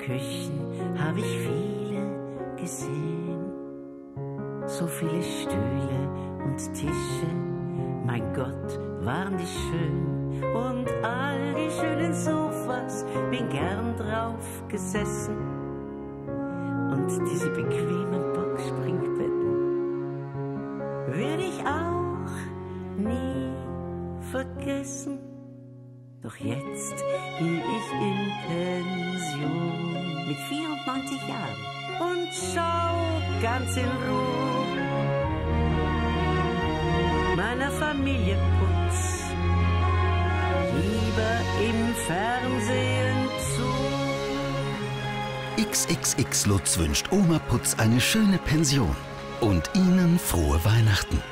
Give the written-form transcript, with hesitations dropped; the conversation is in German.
Küchen habe ich viele gesehen. So viele Stühle und Tische, mein Gott, waren die schön. Und all die schönen Sofas, bin gern drauf gesessen. Und diese bequemen Boxspringbetten würde ich auch nie vergessen. Doch jetzt gehe ich in Pension mit 94 Jahren und schau ganz in Ruhe meiner Familie Putz lieber im Fernsehen zu. XXXLutz wünscht Oma Putz eine schöne Pension und Ihnen frohe Weihnachten.